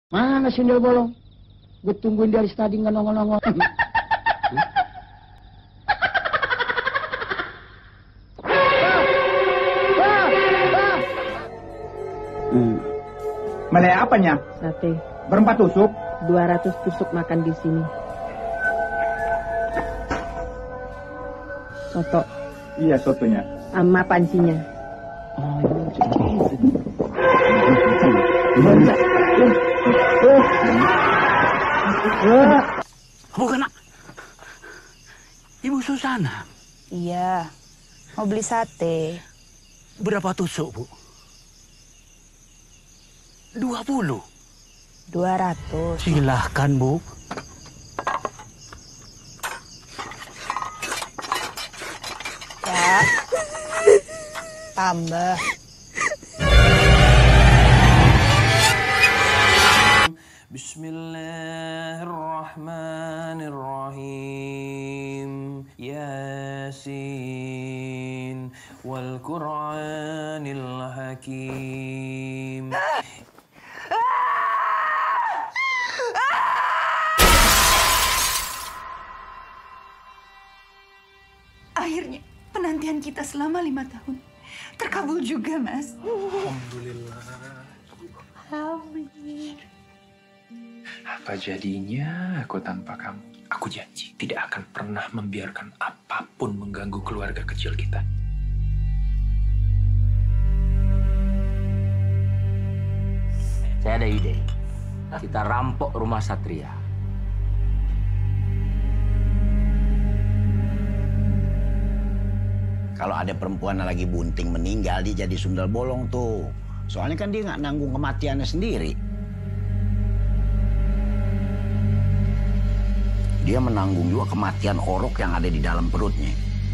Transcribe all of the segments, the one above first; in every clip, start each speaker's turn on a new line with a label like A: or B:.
A: Mana sundel bolong? Gue tungguin dari tadi nggak nongol-nongol.
B: Mana apanya?
C: Sate.
B: Berempat tusuk?
C: 200 tusuk makan di sini. Soto.
B: Iya, sotonya.
C: Sama pancinya.
D: Bukan, Ibu Susana.
E: Iya, mau beli sate.
D: Berapa tusuk, Bu? 20.
E: 200.
D: Silahkan, Bu.
E: Ya. Tambah.
F: Bismillahirrahmanirrahim. Yasin wal Qur'anil Hakim.
G: Akhirnya penantian kita selama 5 tahun terkabul juga, Mas.
F: Alhamdulillah. Apa jadinya aku tanpa kamu? Aku janji tidak akan pernah membiarkan apapun mengganggu keluarga kecil kita.
H: Saya ada ide. Kita rampok rumah Satria.
I: Kalau ada perempuan yang lagi bunting meninggal, dia jadi sundal bolong tuh. Soalnya kan dia nggak nanggung kematiannya sendiri. Dia menanggung juga kematian orok yang ada di dalam perutnya.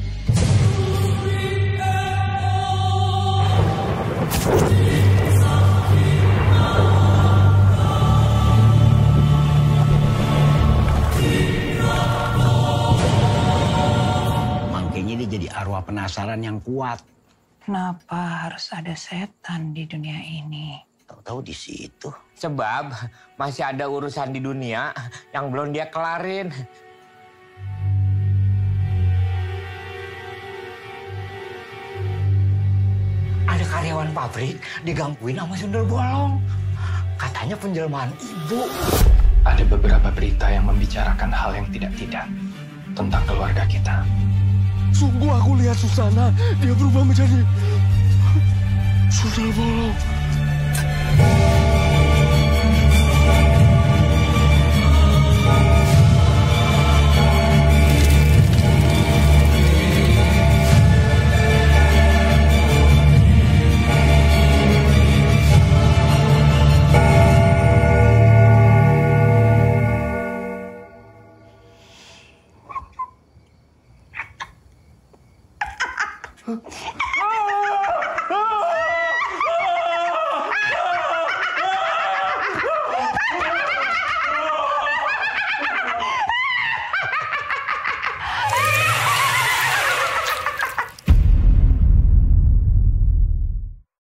I: Makanya dia jadi arwah penasaran yang kuat.
G: Kenapa harus ada setan di dunia ini?
I: Tahu-tahu di situ.
H: Sebab masih ada urusan di dunia yang belum dia kelarin. Ada karyawan pabrik digangguin sama sundel bolong. Katanya penjelmaan ibu.
F: Ada beberapa berita yang membicarakan hal yang tidak-tidak tentang keluarga kita.
J: Sungguh aku lihat Susana, dia berubah menjadi sundel bolong.
G: Huh?